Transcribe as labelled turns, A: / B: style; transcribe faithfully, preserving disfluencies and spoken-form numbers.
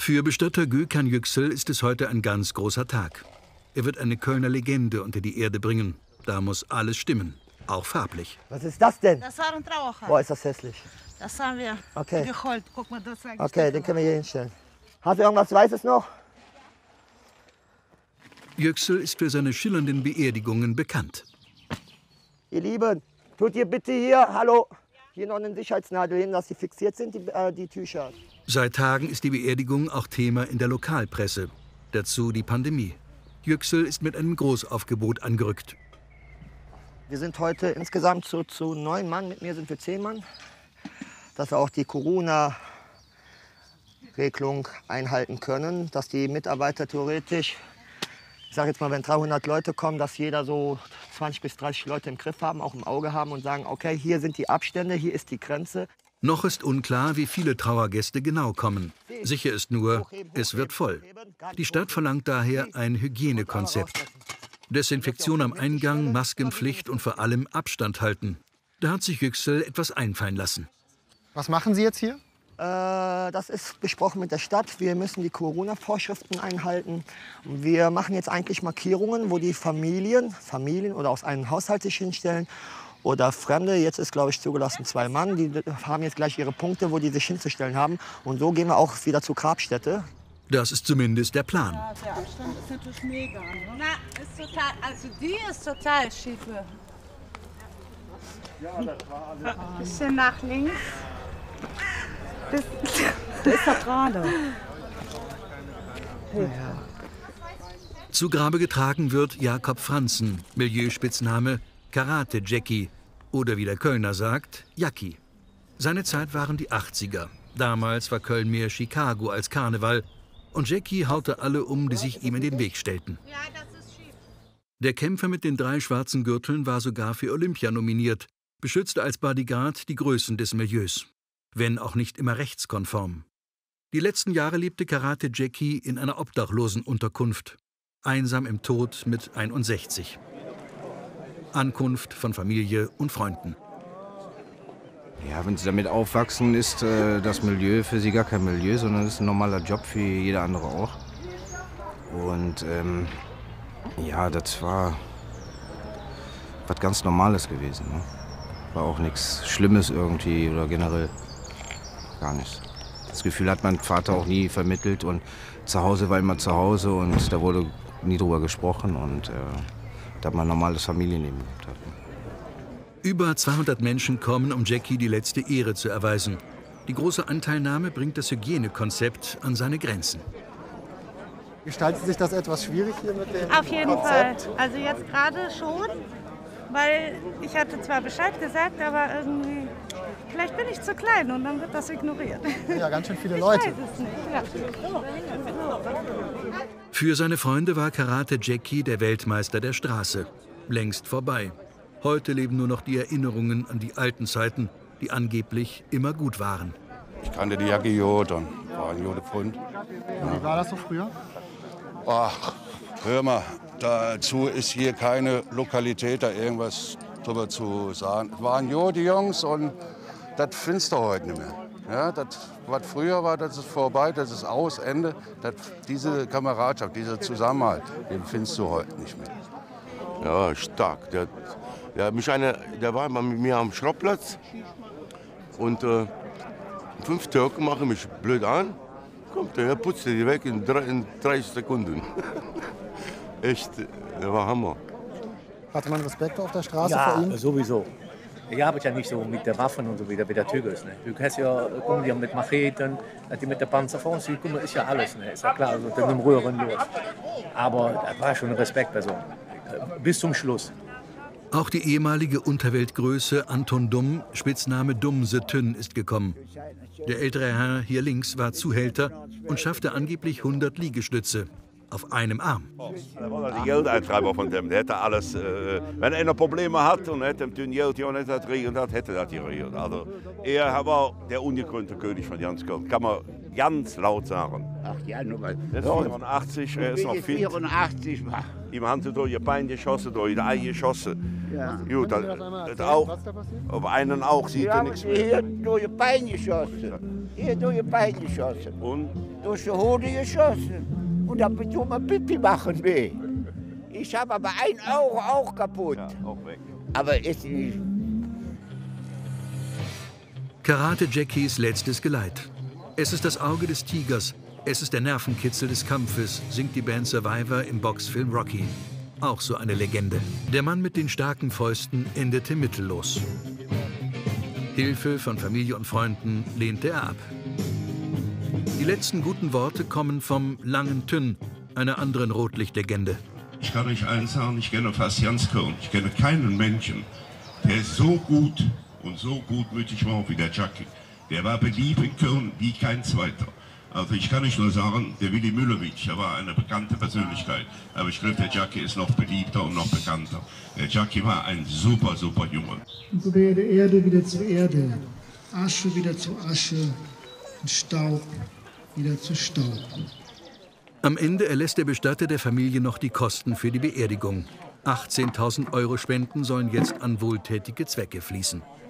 A: Für Bestatter Gökhan Yüksel ist es heute ein ganz großer Tag. Er wird eine Kölner Legende unter die Erde bringen. Da muss alles stimmen, auch farblich.
B: Was ist das denn?
C: Das war ein Trauerhalm.
B: Boah, ist das hässlich.
C: Das haben wir
B: okay.
C: geholt. Guck mal, das ist
B: okay, den können wir hier hinstellen. Hast du irgendwas Weißes noch?
A: Yüksel ist für seine schillernden Beerdigungen bekannt.
B: Ihr Lieben, tut ihr bitte hier, hallo, hier noch eine Sicherheitsnadel hin, dass sie fixiert sind, die, äh, die Tücher.
A: Seit Tagen ist die Beerdigung auch Thema in der Lokalpresse. Dazu die Pandemie. Yüksel ist mit einem Großaufgebot angerückt.
B: Wir sind heute insgesamt zu, zu neun Mann, mit mir sind wir zehn Mann. Dass wir auch die Corona-Regelung einhalten können, dass die Mitarbeiter theoretisch, ich sage jetzt mal, wenn dreihundert Leute kommen, dass jeder so zwanzig bis dreißig Leute im Griff haben, auch im Auge haben und sagen, okay, hier sind die Abstände, hier ist die Grenze.
A: Noch ist unklar, wie viele Trauergäste genau kommen. Sicher ist nur, es wird voll. Die Stadt verlangt daher ein Hygienekonzept. Desinfektion am Eingang, Maskenpflicht und vor allem Abstand halten. Da hat sich Yüksel etwas einfallen lassen.
D: Was machen Sie jetzt hier?
B: Äh, das ist besprochen mit der Stadt. Wir müssen die Corona-Vorschriften einhalten. Wir machen jetzt eigentlich Markierungen, wo die Familien, Familien oder aus einem Haushalt sich hinstellen. Oder Fremde, jetzt ist, glaube ich, zugelassen zwei Mann, die haben jetzt gleich ihre Punkte, wo die sich hinzustellen haben. Und so gehen wir auch wieder zur Grabstätte.
A: Das ist zumindest der Plan.
C: Ja, der Abstand ist natürlich mega. Ne? Na, ist total, also die ist total schief. Ja, das war alles. Bisschen nach links. Das, das ist doch gerade.
A: Ja. Zu Grabe getragen wird Jakob Franzen, Milieuspitzname Karate Jackie oder wie der Kölner sagt, Jackie. Seine Zeit waren die achtziger. Damals war Köln mehr Chicago als Karneval. Und Jackie haute alle um, die sich ihm in den Weg stellten.
C: Ja, das ist schief.
A: Der Kämpfer mit den drei schwarzen Gürteln war sogar für Olympia nominiert, beschützte als Bodyguard die Größen des Milieus. Wenn auch nicht immer rechtskonform. Die letzten Jahre lebte Karate Jackie in einer Obdachlosenunterkunft. Einsam im Tod mit einundsechzig. Ankunft von Familie und Freunden.
E: Ja, wenn sie damit aufwachsen, ist äh, das Milieu für sie gar kein Milieu, sondern es ist ein normaler Job für jeder andere auch. Und ähm, ja, das war was ganz Normales gewesen. Ne? War auch nichts Schlimmes irgendwie oder generell gar nichts. Das Gefühl hat mein Vater auch nie vermittelt und zu Hause war immer zu Hause und da wurde nie drüber gesprochen und äh, da man ein normales Familienleben gehabt hat.
A: Über zweihundert Menschen kommen, um Jackie die letzte Ehre zu erweisen. Die große Anteilnahme bringt das Hygienekonzept an seine Grenzen.
D: Gestaltet sich das etwas schwierig hier mit dem
C: Auf jeden
D: Konzept?
C: Fall. Also jetzt gerade schon, weil ich hatte zwar Bescheid gesagt, aber irgendwie, vielleicht bin ich zu klein und dann wird das ignoriert.
D: Ja, ganz schön viele Leute.
C: Ich weiß es nicht. Ja.
A: Für seine Freunde war Karate Jackie der Weltmeister der Straße. Längst vorbei. Heute leben nur noch die Erinnerungen an die alten Zeiten, die angeblich immer gut waren.
F: Ich kannte die Jackie Jod und war ein Jode Pfund.
D: Ja. Wie war das so früher?
F: Ach, hör mal, dazu ist hier keine Lokalität, da irgendwas drüber zu sagen. Es waren Jode Jungs und das findest du heute nicht mehr. Ja, das, was früher war, das ist vorbei, das ist aus, Ende. Das, diese Kameradschaft, dieser Zusammenhalt, den findest du heute nicht mehr.
G: Ja, stark. Der, der, mich eine, der war mal mit mir am Schrottplatz und äh, fünf Türken machen mich blöd an. Kommt der, putzt die weg in, drei, in dreißig Sekunden. Echt, der war Hammer.
D: Hatte man Respekt auf der Straße
H: ja,
D: vor ihm?
H: Ja, sowieso. Ich arbeite ja nicht so mit den Waffen und so wieder wie der Türke ist. Ne? Du kannst ja, kommen die mit Macheten, die mit der Panzer vor uns, guck mal, ist ja alles, ne? Ist ja klar, also mit dem Röhren los. Aber da war schon eine Respektperson, bis zum Schluss.
A: Auch die ehemalige Unterweltgröße Anton Dumm, Spitzname Dumm the Tünn, ist gekommen. Der ältere Herr hier links war Zuhälter und schaffte angeblich hundert Liegestütze. Auf einem Arm.
I: Dat was de Geldeintreiber von dem. Der hätte alles, äh, wenn einer Probleme hat und hätte ihm Geld ja nicht das regeln, das hätte das geregelt. Also er war der ungekrönte König von ganz Köln. Kann man ganz laut sagen.
J: Ach ja, nur mal.
I: Er ist vierundachtzig, er ist noch fit.
J: vierundachtzig war.
I: Ihm haben sie durch die Beine geschossen, durch die Eier geschossen.
J: Ja.
I: Gut, das, das auch. Auf einen auch sieht er nichts mehr.
J: Hier durch die Beine geschossen. Hier durch die Beine geschossen.
I: Und?
J: Durch die Hoden geschossen. Und dann tut man Pipi machen weh. Ich habe aber ein Auge auch kaputt.
I: Ja, auch weg.
J: Aber ist nicht.
A: Karate-Jackies letztes Geleit. Es ist das Auge des Tigers. Es ist der Nervenkitzel des Kampfes, singt die Band Survivor im Boxfilm Rocky. Auch so eine Legende. Der Mann mit den starken Fäusten endete mittellos. Hilfe von Familie und Freunden lehnte er ab. Die letzten guten Worte kommen vom Langen Tünn, einer anderen Rotlichtlegende.
K: Ich kann euch eins sagen, ich kenne fast Jans Köln. Ich kenne keinen Menschen, der so gut und so gutmütig war wie der Jackie. Der war beliebt in Köln wie kein zweiter. Also ich kann nicht nur sagen, der Willy Müllowitsch, er war eine bekannte Persönlichkeit. Aber ich glaube, der Jackie ist noch beliebter und noch bekannter. Der Jackie war ein super, super Junge.
L: Und so werde Erde wieder zu Erde, Asche wieder zu Asche und Staub wieder zu Staub.
A: Am Ende erlässt der Bestatter der Familie noch die Kosten für die Beerdigung. achtzehntausend Euro Spenden sollen jetzt an wohltätige Zwecke fließen.